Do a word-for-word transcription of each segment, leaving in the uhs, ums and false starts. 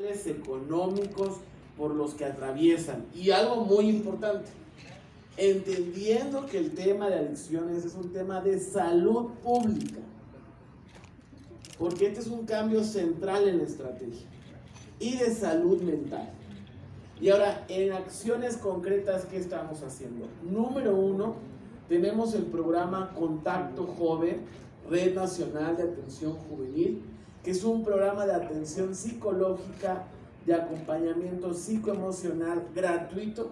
factores económicos por los que atraviesan. Y algo muy importante, entendiendo que el tema de adicciones es un tema de salud pública, porque este es un cambio central en la estrategia, y de salud mental. Y ahora, en acciones concretas, ¿qué estamos haciendo? Número uno, tenemos el programa Contacto Joven, Red Nacional de Atención Juvenil, que es un programa de atención psicológica, de acompañamiento psicoemocional gratuito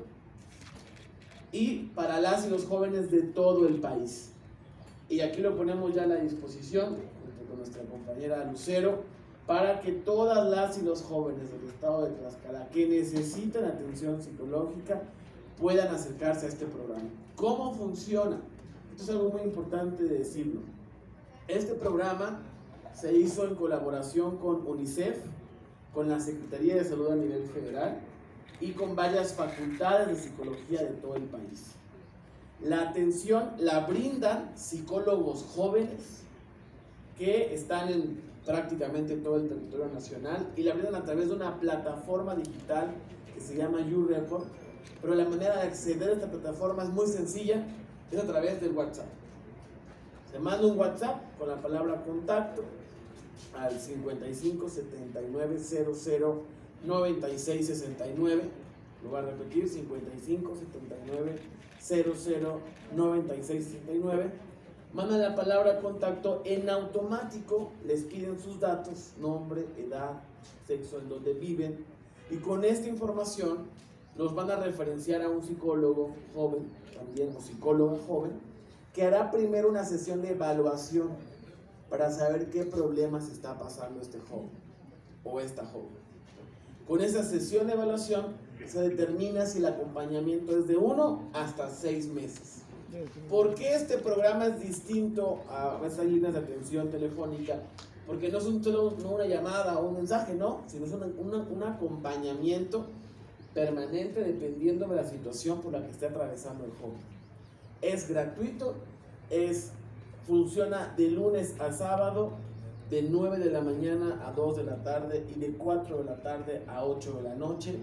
y para las y los jóvenes de todo el país. Y aquí lo ponemos ya a la disposición, junto con nuestra compañera Lucero, para que todas las y los jóvenes del estado de Tlaxcala que necesitan atención psicológica puedan acercarse a este programa. ¿Cómo funciona? Esto es algo muy importante de decirlo. Este programa se hizo en colaboración con UNICEF, con la Secretaría de Salud a nivel federal y con varias facultades de psicología de todo el país. La atención la brindan psicólogos jóvenes que están en prácticamente todo el territorio nacional y la brindan a través de una plataforma digital que se llama YouReport, pero la manera de acceder a esta plataforma es muy sencilla, es a través del WhatsApp. Se manda un WhatsApp con la palabra contacto al cincuenta y cinco, setenta y nueve, cero cero, noventa y seis, sesenta y nueve, lo voy a repetir, cincuenta y cinco, setenta y nueve, cero cero, noventa y seis, sesenta y nueve, mandan la palabra contacto, en automático les piden sus datos, nombre, edad, sexo, en donde viven, y con esta información los van a referenciar a un psicólogo joven, también, o psicóloga joven, que hará primero una sesión de evaluación para saber qué problemas está pasando este joven o esta joven. Con esa sesión de evaluación se determina si el acompañamiento es de uno hasta seis meses. ¿Por qué este programa es distinto a esas líneas de atención telefónica? Porque no es un, solo no una llamada o un mensaje, no, sino es una, una, un acompañamiento permanente dependiendo de la situación por la que esté atravesando el joven. Es gratuito, es, funciona de lunes a sábado, de nueve de la mañana a dos de la tarde y de cuatro de la tarde a ocho de la noche,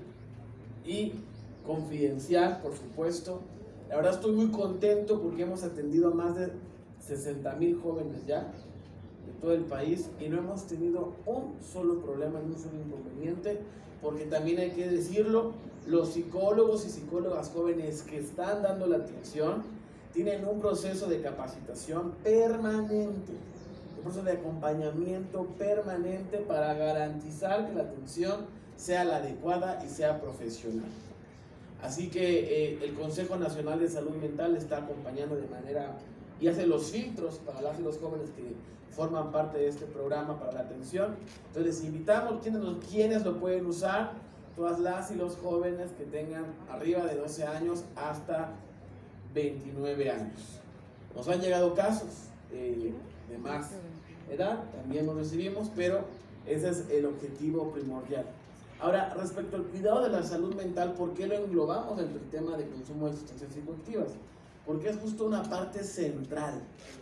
y confidencial, por supuesto. La verdad estoy muy contento porque hemos atendido a más de sesenta mil jóvenes ya de todo el país y no hemos tenido un solo problema, ni un solo inconveniente, porque también hay que decirlo, los psicólogos y psicólogas jóvenes que están dando la atención tienen un proceso de capacitación permanente, un proceso de acompañamiento permanente para garantizar que la atención sea la adecuada y sea profesional. Así que eh, el Consejo Nacional de Salud Mental está acompañando de manera y hace los filtros para las y los jóvenes que forman parte de este programa para la atención. Entonces les invitamos, quienes lo pueden usar, todas las y los jóvenes que tengan arriba de doce años hasta veintinueve años. Nos han llegado casos eh, de más edad, también los recibimos, pero ese es el objetivo primordial. Ahora, respecto al cuidado de la salud mental, ¿por qué lo englobamos dentro del tema de consumo de sustancias psicoactivas? Porque es justo una parte central.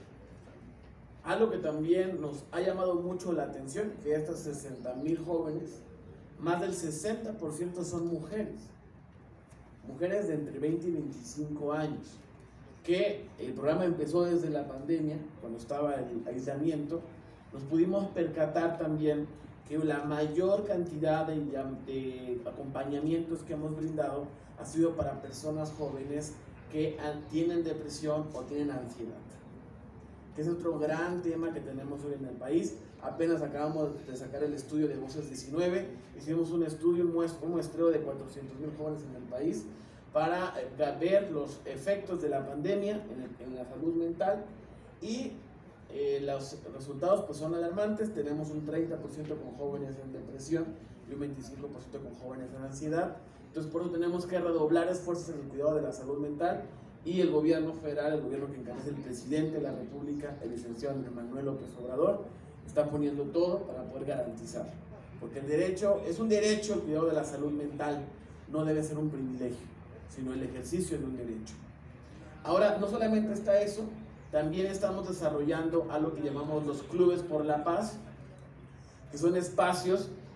Algo que también nos ha llamado mucho la atención, que estas sesenta mil jóvenes, más del sesenta por ciento son mujeres. Mujeres de entre veinte y veinticinco años, que el programa empezó desde la pandemia, cuando estaba el aislamiento. Nos pudimos percatar también que la mayor cantidad de, de acompañamientos que hemos brindado ha sido para personas jóvenes que tienen depresión o tienen ansiedad, que es otro gran tema que tenemos hoy en el país. Apenas acabamos de sacar el estudio de Voces diecinueve, hicimos un estudio, un muestreo de cuatrocientos mil jóvenes en el país para ver los efectos de la pandemia en, el, en la salud mental, y eh, los resultados pues son alarmantes. Tenemos un treinta por ciento con jóvenes en depresión y un veinticinco por ciento con jóvenes en ansiedad. Entonces por eso tenemos que redoblar esfuerzos en el cuidado de la salud mental, y el gobierno federal, el gobierno que encabeza el presidente de la República, el licenciado Andrés Manuel López Obrador, está poniendo todo para poder garantizar, porque el derecho, es un derecho, el cuidado de la salud mental no debe ser un privilegio, sino el ejercicio de un derecho. Ahora, no solamente está eso, también estamos desarrollando algo que llamamos los clubes por la paz, que son espacios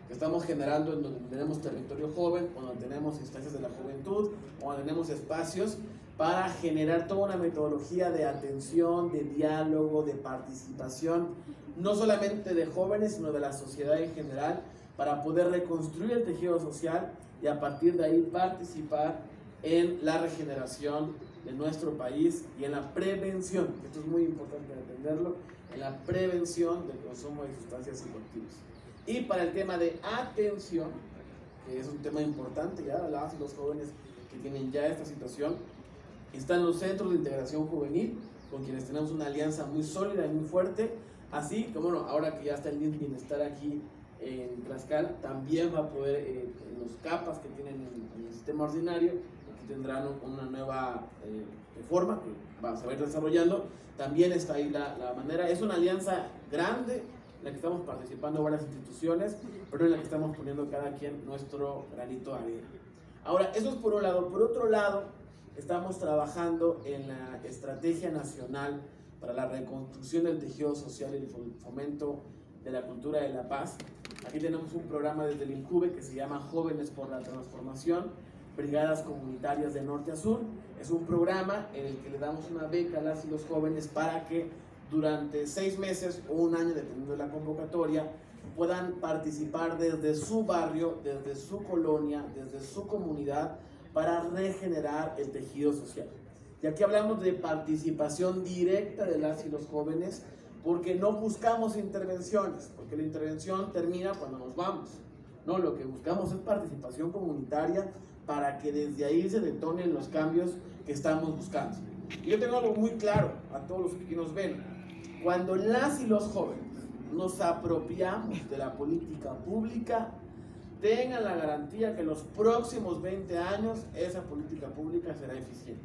que estamos generando en donde tenemos territorio joven, o donde tenemos instancias de la juventud, o donde tenemos espacios para generar toda una metodología de atención, de diálogo, de participación, no solamente de jóvenes, sino de la sociedad en general, para poder reconstruir el tejido social y a partir de ahí participar en la regeneración de nuestro país y en la prevención, esto es muy importante entenderlo, en la prevención del consumo de sustancias psicoactivas. Y para el tema de atención, que es un tema importante, ya las y los jóvenes que tienen ya esta situación, están los centros de integración juvenil, con quienes tenemos una alianza muy sólida y muy fuerte, así como bueno, ahora que ya está el I M S S Bienestar aquí en Tlaxcala, también va a poder, eh, en los capas que tienen en, en el sistema ordinario, que tendrán una nueva eh, reforma que va a ir desarrollando, también está ahí la, la manera. Es una alianza grande en la que estamos participando varias instituciones, pero en la que estamos poniendo cada quien nuestro granito de arena. Ahora, eso es por un lado. Por otro lado, estamos trabajando en la Estrategia Nacional para la Reconstrucción del Tejido Social y el Fomento de la Cultura de la Paz. Aquí tenemos un programa desde el INJUVE que se llama Jóvenes por la Transformación, Brigadas Comunitarias de Norte a Sur. Es un programa en el que le damos una beca a las y los jóvenes para que durante seis meses o un año, dependiendo de la convocatoria, puedan participar desde su barrio, desde su colonia, desde su comunidad, para regenerar el tejido social. Y aquí hablamos de participación directa de las y los jóvenes, porque no buscamos intervenciones, porque la intervención termina cuando nos vamos. No, lo que buscamos es participación comunitaria para que desde ahí se detonen los cambios que estamos buscando. Y yo tengo algo muy claro a todos los que aquí nos ven. Cuando las y los jóvenes nos apropiamos de la política pública, tengan la garantía que en los próximos veinte años esa política pública será eficiente.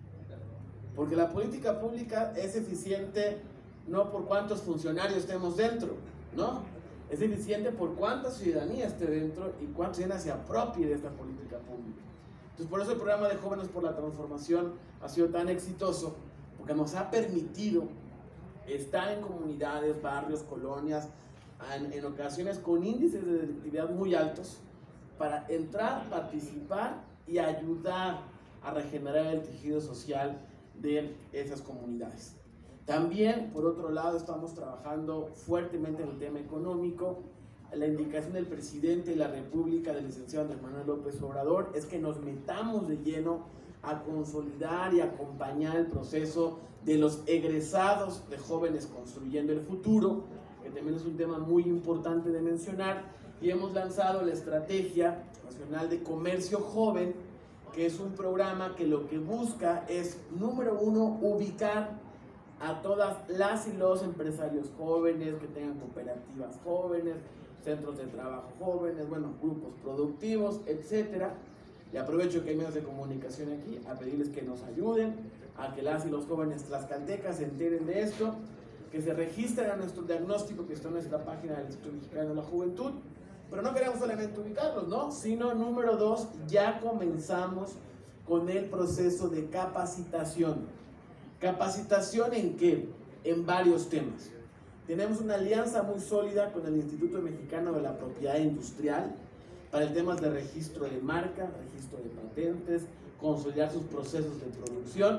Porque la política pública es eficiente no por cuántos funcionarios estemos dentro, ¿no? Es eficiente por cuánta ciudadanía esté dentro y cuánta ciudadanía se apropie de esta política pública. Entonces, por eso el programa de Jóvenes por la Transformación ha sido tan exitoso, porque nos ha permitido estar en comunidades, barrios, colonias, en, en ocasiones con índices de delictividad muy altos, para entrar, participar y ayudar a regenerar el tejido social de esas comunidades. También, por otro lado, estamos trabajando fuertemente en el tema económico. La indicación del presidente de la República, del licenciado Andrés Manuel López Obrador, es que nos metamos de lleno a consolidar y acompañar el proceso de los egresados de Jóvenes Construyendo el Futuro, que también es un tema muy importante de mencionar, y hemos lanzado la Estrategia Nacional de Comercio Joven, que es un programa que lo que busca es, número uno, ubicar a todas las y los empresarios jóvenes que tengan cooperativas jóvenes, centros de trabajo jóvenes, bueno, grupos productivos, etcétera. Y aprovecho que hay medios de comunicación aquí a pedirles que nos ayuden, a que las y los jóvenes tlaxcaltecas se enteren de esto, que se registren a nuestro diagnóstico que está en nuestra página del Instituto Mexicano de la Juventud. Pero no queremos solamente ubicarlos, ¿no? Sino, número dos, ya comenzamos con el proceso de capacitación. ¿Capacitación en qué? En varios temas. Tenemos una alianza muy sólida con el Instituto Mexicano de la Propiedad Industrial para el tema de registro de marca, registro de patentes, consolidar sus procesos de producción.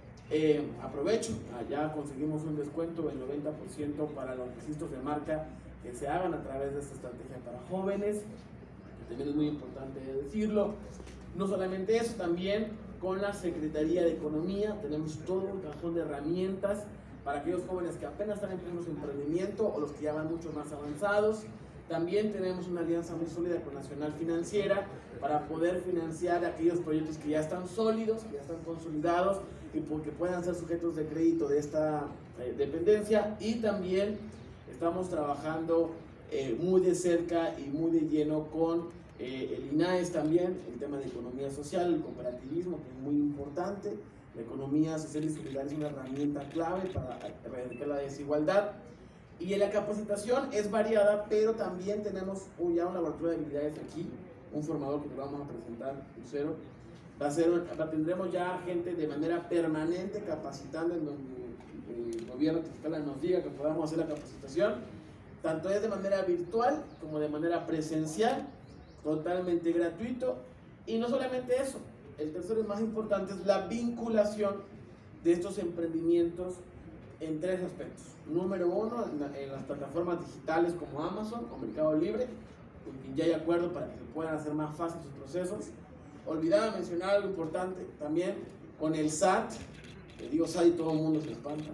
Eh, aprovecho, allá conseguimos un descuento del noventa por ciento para los registros de marca que se hagan a través de esta estrategia para jóvenes, que también es muy importante decirlo. No solamente eso, también con la Secretaría de Economía tenemos todo un cajón de herramientas para aquellos jóvenes que apenas están empezando su emprendimiento o los que ya van mucho más avanzados. También tenemos una alianza muy sólida con Nacional Financiera para poder financiar aquellos proyectos que ya están sólidos, que ya están consolidados y porque puedan ser sujetos de crédito de esta eh, dependencia. Y también estamos trabajando eh, muy de cerca y muy de lleno con Eh, el INAES también, el tema de economía social, el cooperativismo, que es muy importante. La economía social y solidaria es una herramienta clave para erradicar la desigualdad. Y en la capacitación es variada, pero también tenemos ya un laboratorio de habilidades aquí, un formador que te vamos a presentar, Lucero. Va a ser, va, tendremos ya gente de manera permanente capacitando en donde el gobierno de Tlaxcala nos diga que podamos hacer la capacitación. tanto es de manera virtual como de manera presencial, totalmente gratuito. Y no solamente eso, el tercero y más importante es la vinculación de estos emprendimientos en tres aspectos. Número uno, en, la, en las plataformas digitales como Amazon o Mercado Libre, con quien ya hay acuerdo para que se puedan hacer más fáciles sus procesos. Olvidaba mencionar algo importante también con el S A T. Le digo S A T y todo el mundo se espanta,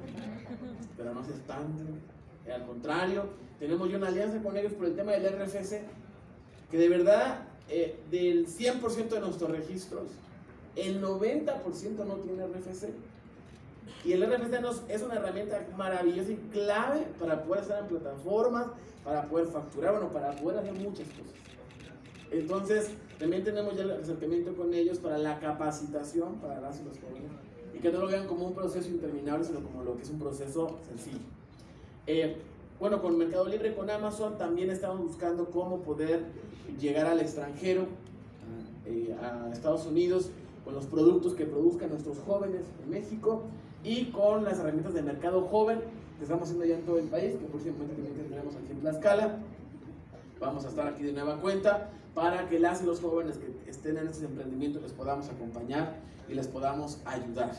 pero no se espanten, al contrario, tenemos ya una alianza con ellos por el tema del R F C, que de verdad, eh, del cien por ciento de nuestros registros, el noventa por ciento no tiene R F C. Y el R F C nos, es una herramienta maravillosa y clave para poder estar en plataformas, para poder facturar, bueno, para poder hacer muchas cosas. Entonces, también tenemos ya el acercamiento con ellos para la capacitación para las y los jóvenes, y que no lo vean como un proceso interminable, sino como lo que es un proceso sencillo. Eh, bueno, con Mercado Libre y con Amazon también estamos buscando cómo poder llegar al extranjero, eh, a Estados Unidos, con los productos que produzcan nuestros jóvenes en México, y con las herramientas de mercado joven que estamos haciendo ya en todo el país, que próximamente también tendremos aquí en Tlaxcala. Vamos a estar aquí de nueva cuenta para que las y los jóvenes que estén en estos emprendimientos les podamos acompañar y les podamos ayudar.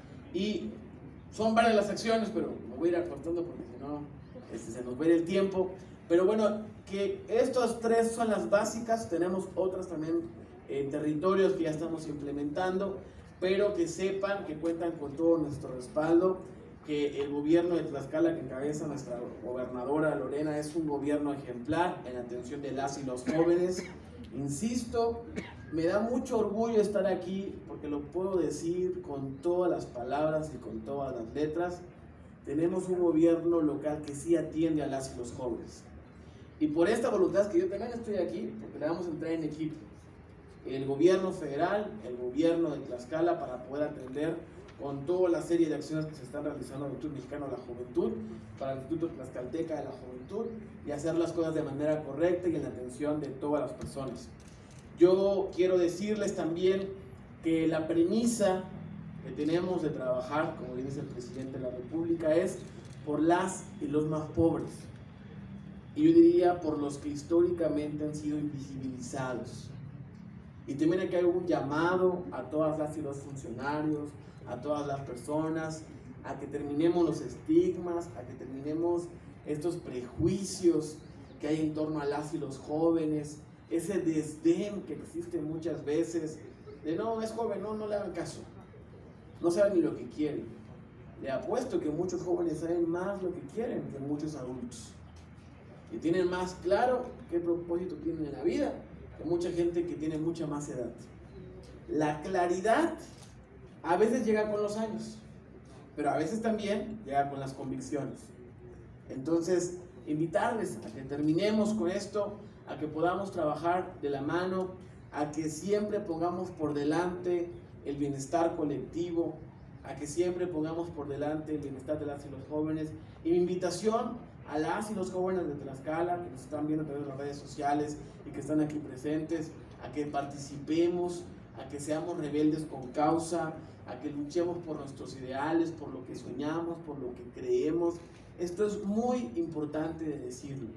Y son varias las acciones, pero me voy a ir acortando porque si no este, se nos va a ir el tiempo. Pero bueno, que estas tres son las básicas. Tenemos otras también en territorios que ya estamos implementando, pero que sepan que cuentan con todo nuestro respaldo, que el gobierno de Tlaxcala que encabeza nuestra gobernadora Lorena es un gobierno ejemplar en atención de las y los jóvenes. Insisto, me da mucho orgullo estar aquí porque lo puedo decir con todas las palabras y con todas las letras. Tenemos un gobierno local que sí atiende a las y los jóvenes. Y por esta voluntad que yo también estoy aquí, porque le vamos a entrar en equipo. El gobierno federal, el gobierno de Tlaxcala, para poder atender con toda la serie de acciones que se están realizando en el Instituto Mexicano de la Juventud, para el Instituto Tlaxcalteca de la Juventud, y hacer las cosas de manera correcta y en la atención de todas las personas. Yo quiero decirles también que la premisa que tenemos de trabajar, como dice el presidente de la República, es por las y los más pobres. Y yo diría por los que históricamente han sido invisibilizados. Y también aquí hay un llamado a todas las y los funcionarios, a todas las personas, a que terminemos los estigmas, a que terminemos estos prejuicios que hay en torno a las y los jóvenes, ese desdén que existe muchas veces, de no, es joven, no, no le hagan caso, no saben ni lo que quieren. Le apuesto que muchos jóvenes saben más lo que quieren que muchos adultos, y tienen más claro qué propósito tienen en la vida que mucha gente que tiene mucha más edad. La claridad a veces llega con los años, pero a veces también llega con las convicciones. Entonces, invitarles a que terminemos con esto, a que podamos trabajar de la mano, a que siempre pongamos por delante el bienestar colectivo, a que siempre pongamos por delante el bienestar de las y los jóvenes. Y mi invitación a las y los jóvenes de Tlaxcala que nos están viendo a través de las redes sociales y que están aquí presentes, a que participemos, a que seamos rebeldes con causa, a que luchemos por nuestros ideales, por lo que soñamos, por lo que creemos. Esto es muy importante de decirlo.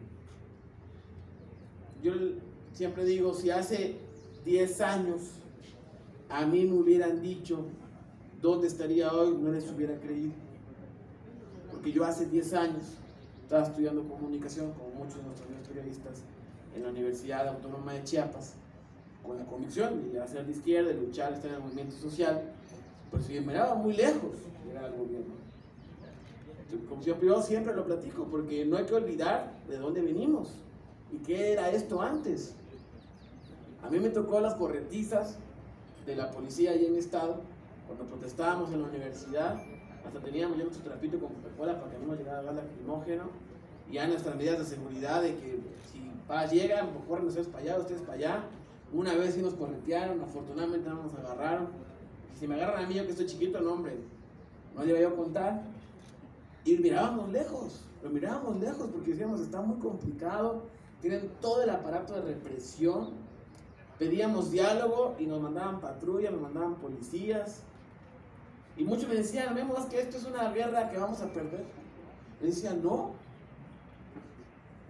Yo siempre digo, si hace diez años a mí me hubieran dicho dónde estaría hoy, no les hubiera creído. Porque yo hace diez años estaba estudiando comunicación, como muchos de nuestros amigos periodistas, en la Universidad Autónoma de Chiapas, con la convicción de hacer de izquierda, de luchar, estar en el movimiento social, pero si me miraba muy lejos de llegar al gobierno. Como yo, yo siempre lo platico, porque no hay que olvidar de dónde venimos y qué era esto antes. A mí me tocó las corretizas de la policía allí en mi estado, cuando protestábamos en la universidad, hasta teníamos ya nuestro trapito con Coca-Cola para que no nos llegara gas lacrimógeno, y ya nuestras medidas de seguridad de que si pa, llegan, o corren ustedes para allá, ustedes para allá. Una vez sí nos corretearon, afortunadamente no nos agarraron. Y si me agarran a mí, yo que estoy chiquito, no hombre, no le iba a contar. Y mirábamos lejos, lo mirábamos lejos porque decíamos, está muy complicado, tienen todo el aparato de represión. Pedíamos diálogo y nos mandaban patrullas, nos mandaban policías. Y muchos me decían, vemos que esto es una guerra que vamos a perder. Le decían, no,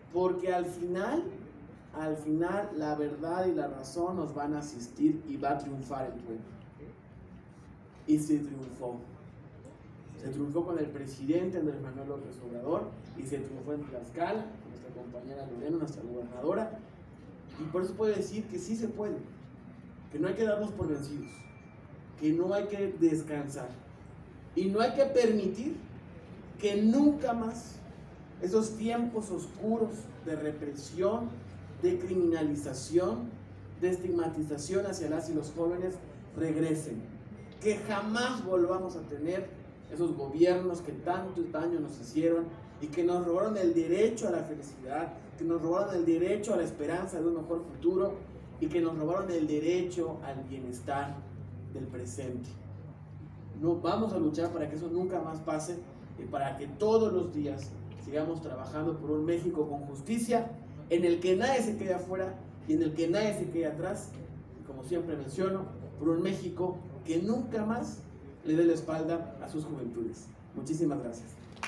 porque al final, al final la verdad y la razón nos van a asistir y va a triunfar el pueblo. Y se triunfó. Se triunfó con el presidente Andrés Manuel López Obrador y se triunfó en Tlaxcala, con nuestra compañera Lorena, nuestra gobernadora. Y por eso puedo decir que sí se puede, que no hay que darnos por vencidos, que no hay que descansar y no hay que permitir que nunca más esos tiempos oscuros de represión, de criminalización, de estigmatización hacia las y los jóvenes regresen, que jamás volvamos a tener esos gobiernos que tanto daño nos hicieron y que nos robaron el derecho a la felicidad, que nos robaron el derecho a la esperanza de un mejor futuro y que nos robaron el derecho al bienestar del presente. No, vamos a luchar para que eso nunca más pase y para que todos los días sigamos trabajando por un México con justicia, en el que nadie se quede afuera y en el que nadie se quede atrás, y como siempre menciono, por un México que nunca más le dé la espalda a sus juventudes. Muchísimas gracias.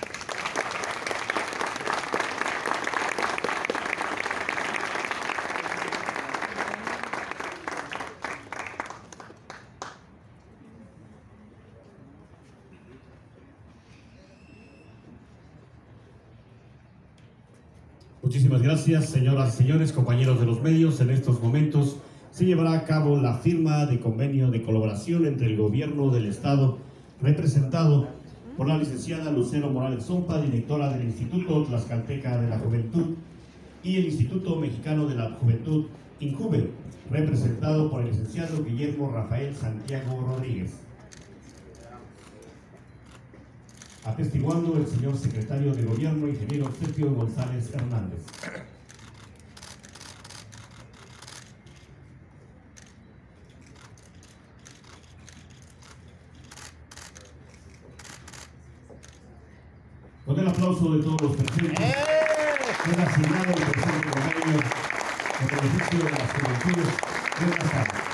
Muchísimas gracias, señoras y señores, compañeros de los medios. En estos momentos se llevará a cabo la firma de convenio de colaboración entre el Gobierno del Estado, representado por la licenciada Lucero Morales Zompa, directora del Instituto Tlaxcalteca de la Juventud, y el Instituto Mexicano de la Juventud, INJUVE, representado por el licenciado Guillermo Rafael Santiago Rodríguez. Atestiguando el señor secretario de Gobierno, ingeniero Sergio González Hernández. Con el aplauso de todos los presentes, queda asignado el presente convenio en beneficio de las juventudes de la sala.